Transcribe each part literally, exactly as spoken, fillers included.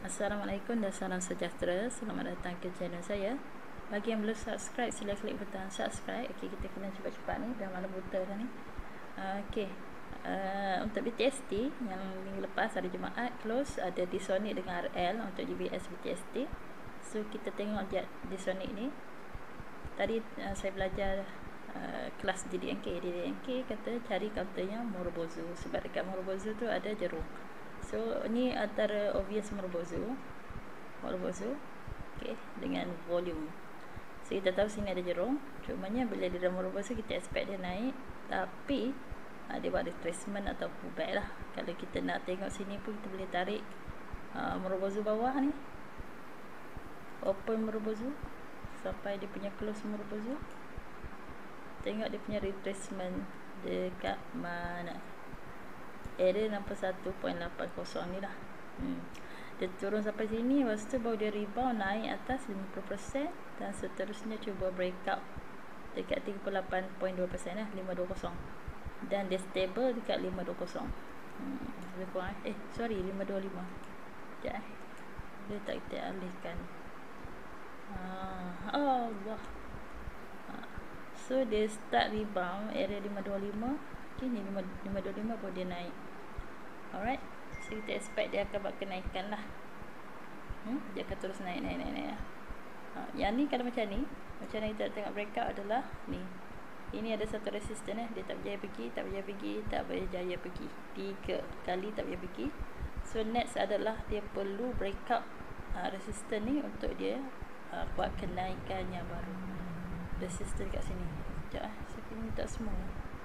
Assalamualaikum dan salam sejahtera. Selamat datang ke channel saya. Bagi yang belum subscribe, sila klik butang subscribe. Okey, kita kena cepat-cepat ni, dah malam buta dah ni. Uh, Okey. Uh, untuk B T S T yang minggu lepas hari Jumaat close, ada Disonic dengan R L untuk G B S B T S T. So kita tengok je Disonic ni. Tadi uh, saya belajar uh, kelas D D N K. D D N K kata cari counternya Morobozu, sebab dekat Morobozu tu ada jerung. So ni antara obvious Morobozu. Morobozu okey, dengan volume. So kita tahu sini ada jerung. Cumanya bila dia dalam Morobozu kita expect dia naik, tapi uh, dia buat retracement atau pullback lah. Kalau kita nak tengok sini pun kita boleh tarik uh, Morobozu bawah ni, open Morobozu sampai dia punya close Morobozu. Tengok dia punya retracement dekat mana, area enam puluh satu perpuluhan lapan kosong ni lah. hmm. Dia turun sampai sini, lepas tu baru dia rebound naik atas lima puluh peratus dan seterusnya cuba breakout dekat tiga puluh lapan perpuluhan dua peratus lah, lima dua kosong, dan dia stable dekat lima dua kosong. hmm. Lebih kurang eh sorry lima dua lima. Sekejap eh, dia tak kita alihkan. ah, Allah. ah. So dia start rebound area lima dua lima. Okay, ni lima dua lima baru dia naik. Alright, so kita expect dia akan buat kenaikan lah. hmm? Dia akan terus naik naik naik, naik. Ha, yang ni kalau macam ni, macam ni kita tengok breakout adalah ni. Ini ada satu resisten eh, dia tak berjaya pergi, tak berjaya pergi, tak berjaya pergi. Tiga kali tak berjaya pergi. So next adalah dia perlu breakout uh, resisten ni untuk dia uh, buat kenaikan yang baru. Resisten kat sini. Sekejap eh, saya pergi minta semua.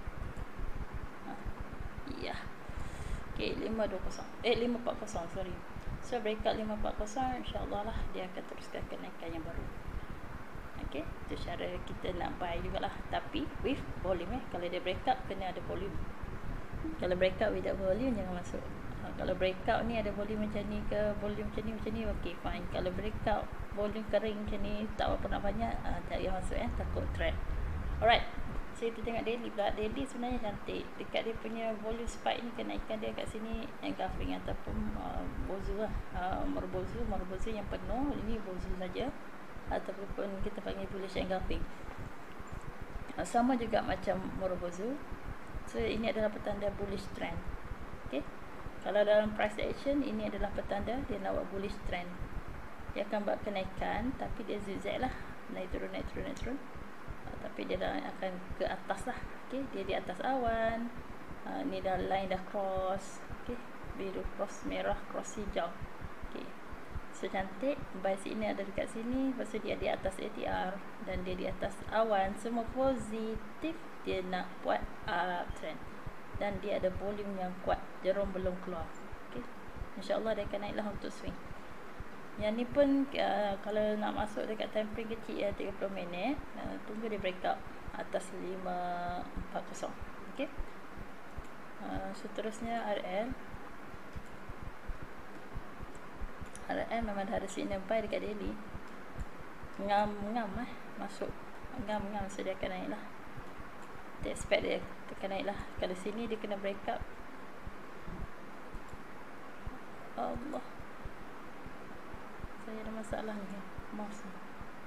Ya. Okey, lima dua kosong. Eh lima empat kosong, sorry. So breakout lima empat kosong, insya-Allah lah dia akan teruskan kenaikan yang baru. Okey, itu cara kita nak buy jugalah, tapi with volume eh. Kalau dia breakout kena ada volume. Kalau breakout without volume jangan masuk. Ha, kalau breakout ni ada volume macam ni ke, volume macam ni macam ni, okey fine. Kalau breakout volume kering macam ni, tak apa nak banyak, ha, tak payah masuk eh, takut trend. Alright. So kita tengok daily pula. Daily sebenarnya cantik. Dekat dia punya volume spike ni, kenaikan dia kat sini engulfing ataupun uh, bozu lah. Uh, Morobozu, Morobozu yang penuh. Ini bozu saja ataupun kita panggil bullish engulfing. Uh, sama juga macam Morobozu. So ini adalah petanda bullish trend. Okay. Kalau dalam price action, ini adalah petanda dia nak buat bullish trend. Dia akan buat kenaikan, tapi dia zigzag lah. Naik turun, naik turun, naik turun. Tapi dia dah akan ke atas lah. Okay, dia di atas awan. uh, Ni dah line dah cross. Okay, biru cross merah, cross hijau. Okay, so cantik. Buy sini ada dekat sini. Lepas tu dia di atas A T R dan dia di atas awan. Semua positif. Dia nak buat uptrend dan dia ada volume yang kuat. Jerung belum keluar. Okay, InsyaAllah dia akan naiklah untuk swing. Yang ni pun uh, kalau nak masuk dekat time frame kecil ya, tiga puluh minit, uh, tunggu dia breakout atas lima empat kosong. Okey. Uh, seterusnya R L. R L memang dah ada signal buy dekat daily. Ngam-ngam eh masuk. Ngam-ngam, so dia akan naik lah. Kita expect dia akan naik lah. Kalau sini dia kena breakout. Allah, saya ada masalah ni mouse ni.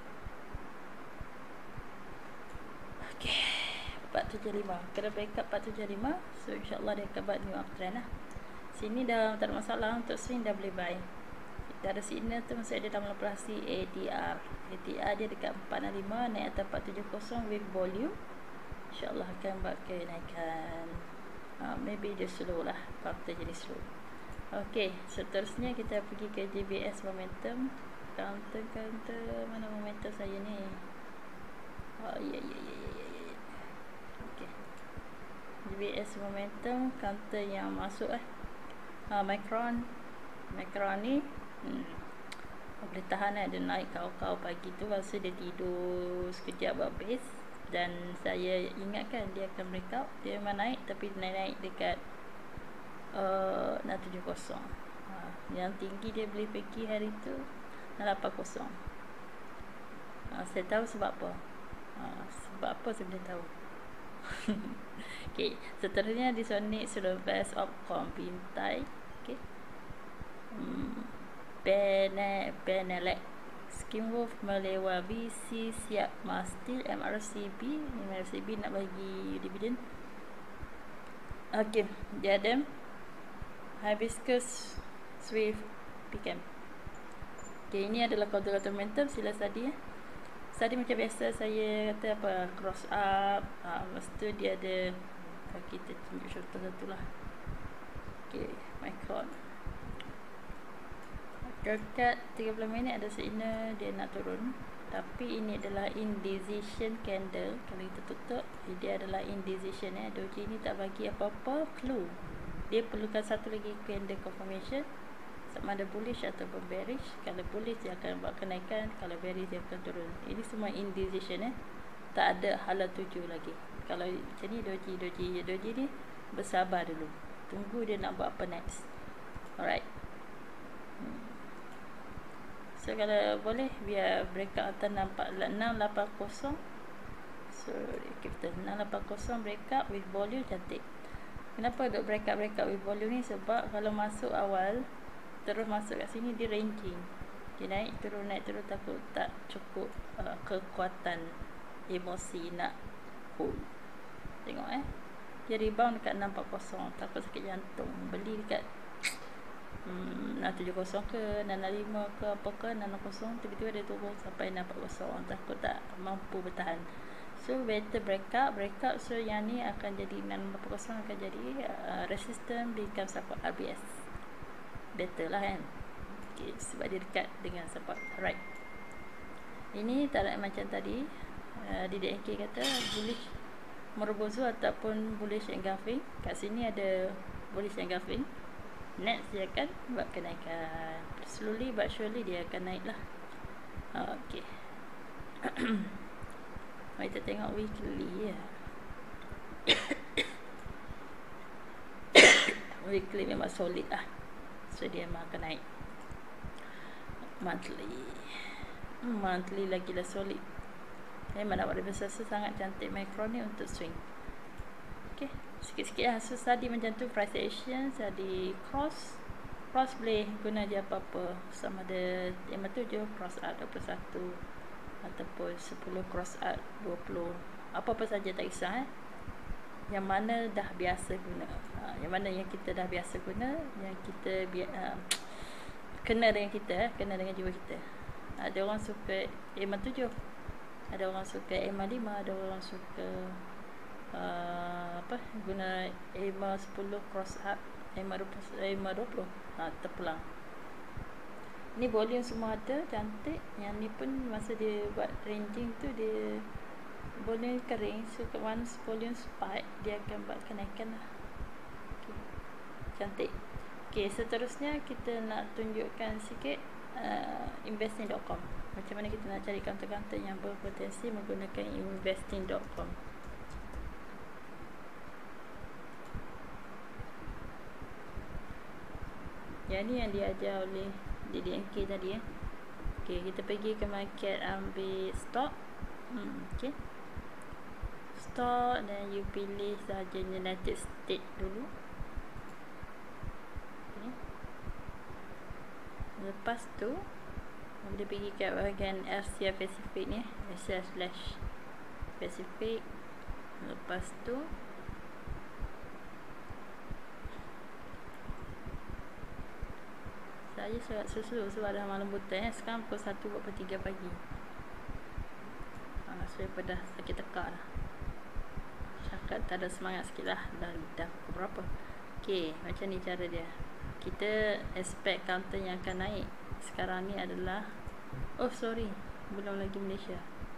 Okey, empat tujuh lima. Kena breakup empat tujuh lima. So insyaAllah dia akan buat new uptrend lah. Sini dah tak ada masalah. Untuk swing dah boleh buy. Dah ada signal tu, maksudnya dia dah manipulasi A T R. A T R dia dekat empat enam lima, naik atas empat tujuh kosong with volume. InsyaAllah akan buat kenaikan. uh, Maybe dia slow lah, counter jenis slow. Okey, seterusnya kita pergi ke G B S momentum. Counter counter mana momentum saya ni? Oh ya ya ya ya ya. ya. Okey. G B S momentum counter yang masuk eh. Ha, Micron. Micron ni hmm, boleh tahan eh, dia naik kau-kau pagi tu, masa dia tidur sekejap buat base, dan saya ingatkan dia akan breakout. Dia memang naik tapi naik-naik dekat Uh, enam tujuh kosong. ha, Yang tinggi dia boleh pergi hari tu enam lapan kosong. ha, Saya tahu sebab apa. ha, Sebab apa saya boleh tahu. Okay, seterusnya Disonic sudah best of Bintai. Okay. hmm. Bene, Benelek, Skinwolf, Malewa, V C, Siap, Mastil, M R C B. M R C B nak bagi dividen. Okey, dia ada Hibiscus, Swift, Picam. Okey, ini adalah kautal-kautal momentum. Sila study ya. Study macam biasa saya kata apa, cross up. Ha, lepas tu dia ada, kita tunjuk contoh satu lah. Okey, Micron. Dekat tiga puluh minit ada signal dia nak turun, tapi ini adalah indecision candle. Kalau kita tutup, dia adalah indecision eh. Doji ni tak bagi apa-apa clue. Dia perlukan satu lagi candle confirmation, sama ada bullish ataupun bearish. Kalau bullish dia akan buat kenaikan, kalau bearish dia akan turun. Ini semua indecision eh. Tak ada hala tuju lagi. Kalau macam ni doji, doji, doji ni bersabar dulu. Tunggu dia nak buat apa next. Alright. Hmm. So kalau boleh biar breakout atas enam lapan kosong. Sorry, kita enam lapan kosong breakout with volume cantik. Kenapa duk breakout breakout with volume ni? Sebab kalau masuk awal terus masuk kat sini dia ranging. Dia naik turun naik turun, takut tak cukup uh, kekuatan emosi nak hold. Tengok eh. Dia rebound dekat enam lapan kosong, takut sakit jantung. Beli dekat Hmm, enam tujuh kosong ke, enam enam lima ke, apa ke, enam enam kosong, tiba-tiba dia turun sampai enam empat kosong. Takut tak mampu bertahan. So better breakout, breakout. So yang ni akan jadi enam empat kosong akan jadi uh, resistance, become support R B S. Better lah kan. Okay, sebab dia dekat dengan support. Alright. Ini tak ada macam tadi. Uh, D D N K kata bullish Morobozo ataupun bullish engulfing. Kat sini ada bullish engulfing. Next dia akan buat kenaikan. Slowly but surely dia akan naik lah. Okay. Mari kita tengok weekly ya. Weekly memang solid lah. So dia memang akan naik. Monthly Monthly lagi lah solid. Memang nak buat reversal sangat cantik Micron ni untuk swing. Okay, sikit-sikit lah. So tadi macam tu price action, tadi cross cross boleh guna je apa-apa, sama ada lima tujuh cross out dua puluh satu ataupun sepuluh cross out dua puluh, apa-apa saja tak kisah eh. Yang mana dah biasa guna, ha, yang mana yang kita dah biasa guna, yang kita bi uh, kena dengan kita eh, kena dengan jiwa kita. Ada orang suka lima tujuh, ada orang suka lima lima, ada orang suka Uh, apa guna E M A sepuluh cross up, E M A dua puluh, ha, terpulang. Ni volume semua ada cantik. Yang ni pun masa dia buat ranging tu dia volume kering, so once volume spike dia akan buat kenaikan lah. Okay, cantik. Okay, seterusnya kita nak tunjukkan sikit uh, investing dot com. Macam mana kita nak cari counter-counter yang berpotensi menggunakan investing dot com. Yang ni yang diajar oleh D D N K tadi ya. Okey, kita pergi ke market, ambil stock. Hmm, okey. Stock dan you pilih sahaja United States dulu. Okay. Lepas tu kita pergi ke bahagian Asia Pacific ni, Asia slash Pacific. Lepas tu saya sangat susu sebab dah malam buta eh. Sekarang pukul satu empat puluh tiga pagi. Ha, saya so dah sakit tekak dah. Cakap tak ada semangat sikit lah. Dah, dah pukul berapa. Okay, macam ni cara dia. Kita expect counter yang akan naik sekarang ni adalah, oh sorry, belum lagi Malaysia.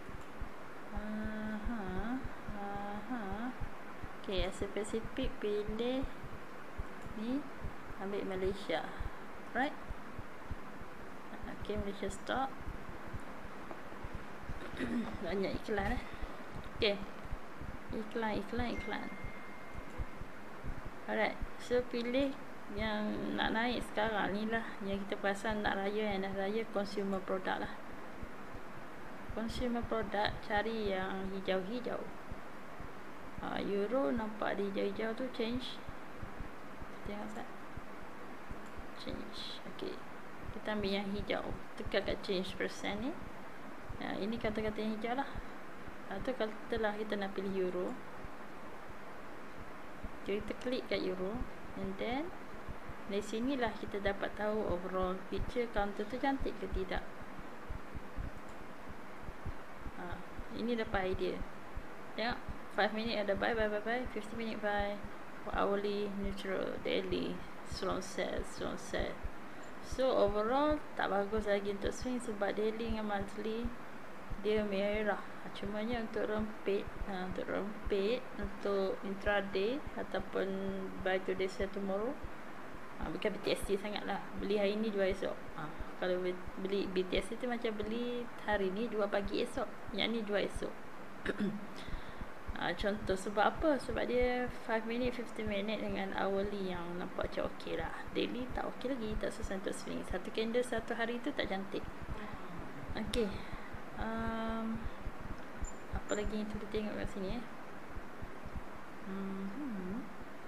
Aha, aha. Okay, Asia Pacific pilih ni, ambil Malaysia. Right. Okay, Malaysia stop. Banyak iklan eh. Okay, iklan, iklan, iklan. Alright, so pilih yang nak naik sekarang ni lah, yang kita perasan nak raya, yang dah raya consumer product lah. Consumer product, cari yang hijau-hijau. ha, Euro nampak di hijau-hijau tu, change. Tengok sat, change. Okay, kita kita ambil yang hijau, tekan kat change percent ni. Nah, ini kata-kata yang hijau lah. Atau kalau telah kita nak pilih euro, jadi kita klik kat euro, and then dari sinilah kita dapat tahu overall picture counter tu cantik ke tidak. Ha, ini dapat idea. Tengok, five minute ada buy, buy, buy, buy, fifty minute buy, hourly, neutral, daily, strong set, strong set. So overall tak bagus lagi untuk swing sebab daily dengan monthly dia merah. Cumanya untuk rempit, ha, untuk rempit, untuk intraday ataupun buy today sell tomorrow, ha, bukan B T S D sangat lah. Beli hari ni jual esok. Ha, kalau beli B T S D tu macam beli hari ni jual pagi esok, yang ni jual esok. Ha, contoh sebab apa? Sebab dia five minute, fifteen minute dengan hourly yang nampak macam okey lah. Daily tak okey lagi, tak susah untuk swing. Satu candle satu hari tu tak cantik. Okey. Um, apa lagi yang kita tengok kat sini eh? Hmm.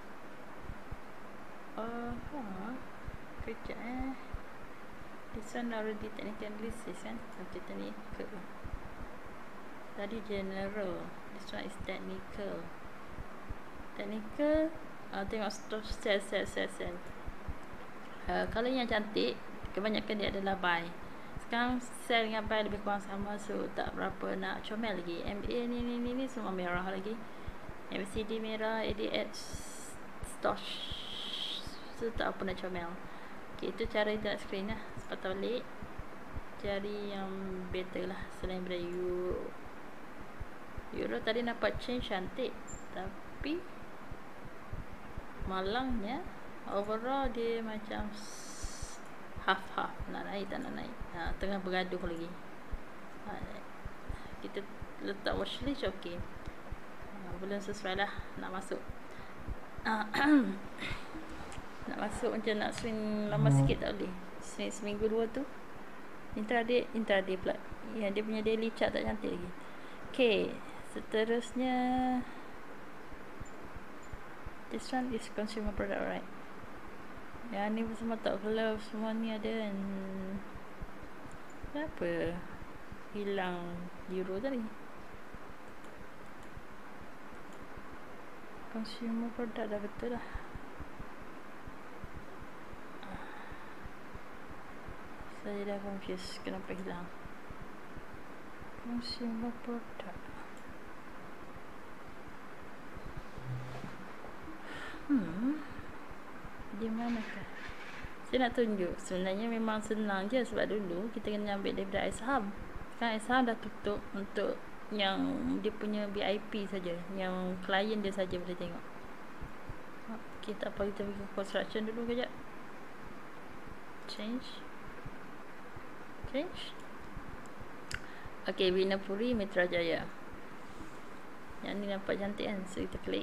Oh, ha. Kejap eh. This one already technical analysis kan? Macam technical. Tadi general. This one is technical. Technical, uh, tengok stop sell, sell, sell, sell. Uh, kalau yang cantik, kebanyakan dia adalah buy. Sekarang sell dengan buy lebih kurang sama, so tak berapa nak comel lagi. M A ni ni ni, ni semua merah lagi. M C D merah, A D X stock, so tak apa nak comel. Okay, itu cara internet screen lah. Sepatah balik cari yang better lah selain daripada euro. Euro tadi nampak change cantik, tapi malangnya overall dia macam half-half, nak naik tak nak naik, ha, tengah bergaduh lagi. Ha, kita letak watchlist okey, ha, belum sesuai lah nak masuk. Ha, nak masuk macam nak swing lama sikit tak boleh. Swing seminggu dua tu intraday, intraday pula yang dia punya daily chart tak cantik lagi. Okay, seterusnya this one is consumer product, right? Yang ni semua tak glove, semua ni ada. Hmm, kenapa hilang euro tadi? Consumer product dah betul lah. Saya dah confused kenapa hilang consumer product. Hmm, di manakah? Saya nak tunjuk. Sebenarnya memang senang je sebab dulu kita kena ambil daripada iSaham. Sekarang iSaham dah tutup untuk yang dia punya V I P saja, yang klien dia saja boleh tengok. Okay, tak apa, kita pergi construction dulu kejap. Change. Change. Okay, Vinapuri Mitra Jaya. Yang ni nampak cantik kan, so kita klik.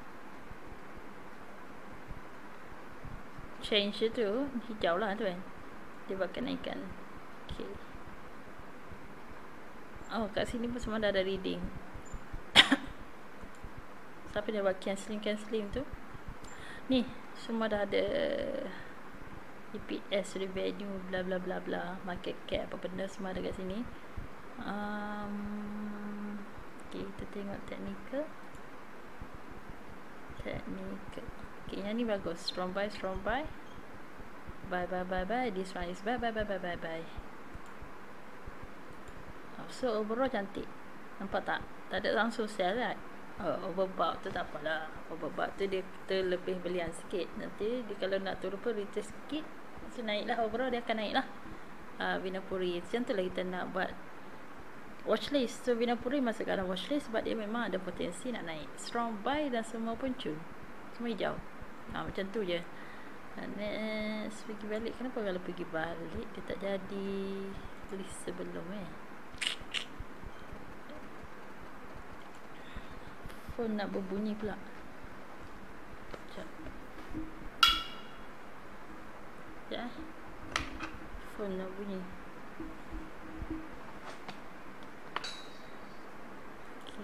Change tu hijau lah tu kan, dia buat kenaikan. Okay. Oh, kat sini pun semua dah ada reading. Siapa dia buat cancelling cancelling tu? Ni semua dah ada E P S, revenue, bla bla bla bla, market cap, apa benda semua ada kat sini. Um, okay, kita tengok technical. Technical. Okay, yang ni bagus. Strong buy, strong buy. Buy, buy, buy, buy. This one is buy, buy, buy, buy, buy, buy. Oh, so overall cantik. Nampak tak? Tak ada langsung sell kan? Oh, overbought tu tak apalah. Overbought tu dia kita lebih belian sikit. Nanti dia kalau nak turun pun retrace sikit, so naiklah overall, dia akan naiklah. Uh, Vinapuri. Macam tu lah kita nak buat watchlist. So Vinapuri masuk dalam watchlist sebab dia memang ada potensi nak naik. Strong buy dan semua pun cun. Semua hijau. Ha, macam tu je. Next, pergi balik. Kenapa kalau pergi balik dia tak jadi list sebelum eh? Phone nak berbunyi pula. Sekejap. Sekejap eh. Phone nak bunyi. Okay.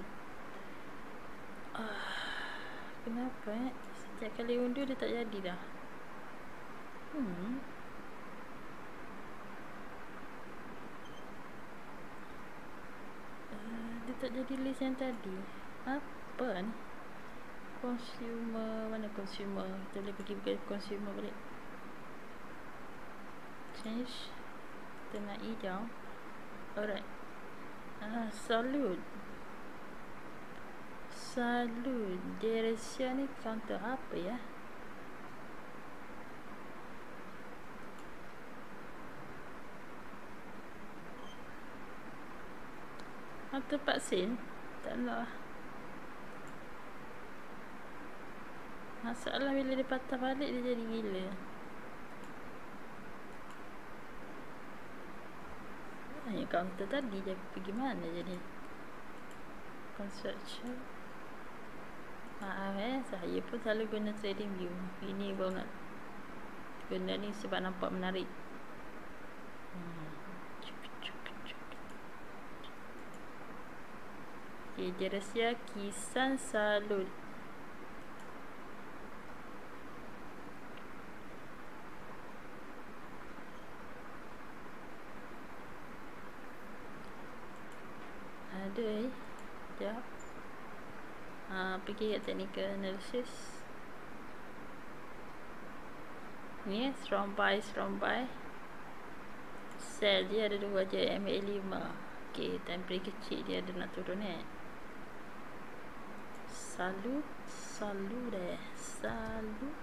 Ah, kenapa eh? Setiap kali undur dia tak jadi dah. Hmm. tak jadi list yang tadi. Apa ni? Consumer, mana consumer? Kita boleh pergi ke consumer balik. Change. Kita nak hijau. Alright. Ah, salute. Salute. Direction ni counter apa ya? Counter empat sen? Tak nak lah. Masalah bila dia patah balik dia jadi gila. Hanya counter tadi dia pergi mana jadi? Construction. Maaf eh, saya pun selalu guna trading view. Ini baru nak guna ni sebab nampak menarik. Hmm. Okay, dia rahsia Kisan Salut. Ada eh. Sekejap. Ha, pergi kat technical analysis. Ni strong buy, strong buy. Sell dia ada dua je, M A lima. Okay, time frame kecil dia ada nak turun eh. Salut, salut deh. Salut.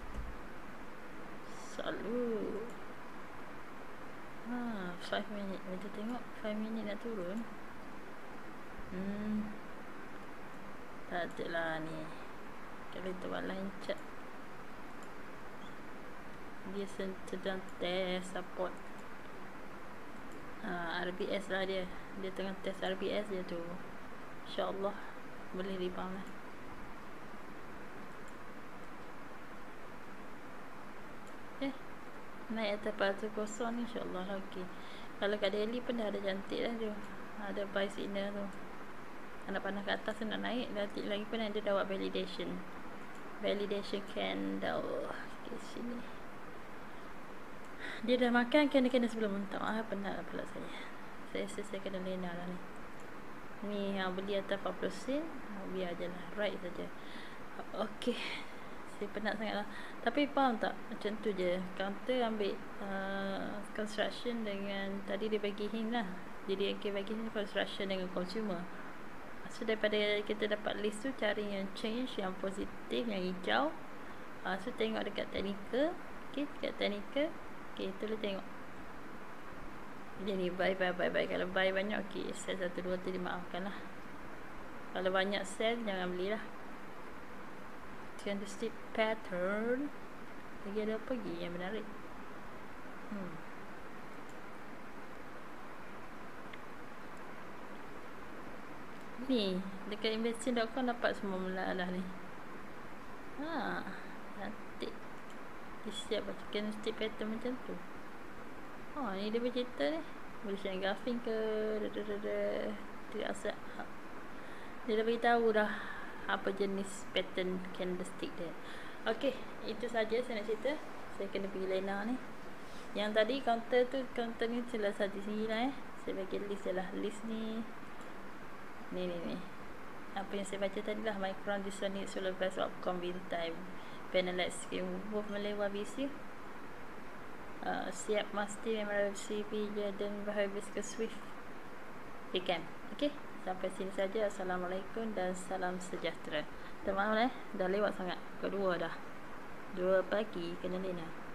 Salut. Ha, five minit. Kita tengok five minit nak turun. Hmm. Tak ada lah ni. Kalau itu lain chat. Dia sedang test support. Ha, R B S lah dia. Dia tengah test R B S dia tu. InsyaAllah boleh rebound lah. Eh, naik atas palsu kosong ni insyaAllah lagi. Kalau kat daily pun dah ada cantik lah tu. Ada buy signal tu. Anak panah ke atas nak naik. Nanti lagi pun ada dah buat validation. Validation candle. Okay, sini. Dia dah makan kena-kena sebelum mentah. Ah, penat lah pula saya. Saya rasa saya kena lena lah ni. Ni ha, beli atas empat puluh sen. Ha, biar je lah. Right saja. Okay. Saya penat sangat lah. Tapi faham tak? Macam tu je. Counter ambil uh, construction dengan tadi dia bagi hint lah. Jadi okay, bagi hint construction dengan consumer. So daripada kita dapat list tu, cari yang change, yang positif, yang hijau. uh, So tengok dekat technical. Okay, dekat technical. Okay, tu boleh tengok. Jadi buy, buy, buy, buy. Kalau buy banyak, okay, sell satu dua tu dimaafkan lah. Kalau banyak sell, jangan belilah. Candlestick pattern. Lagi ada apa lagi yang menarik? Hmm. Ni dekat investing dot com dapat semua mula-mula ni. Ha, cantik. Dia siap baca candlestick pattern macam tu. Oh, ni dia bercerita ni. Boleh share grafik ke dadadada. Tidak asal. Dia dah beritahu dah apa jenis pattern candlestick dia. Okey, itu saja saya nak cerita. Saya kena pergi lena ni. Yang tadi counter tu, counter ni jelas di sini lah eh. Saya bagi list je lah. List ni Ni ni ni. Apa yang saya baca tadi lah. Micron Disonic Solar Best Outcome Win Time Penalite Scheme Wolf Malay W B C uh, Siap Masti Memorial C P Jordan Hibiscus Swift Weekend. Ok, sampai sini saja. Assalamualaikum dan salam sejahtera. Terima kasih eh. Dah lewat sangat. Kedua dah. Dua pagi kena lena.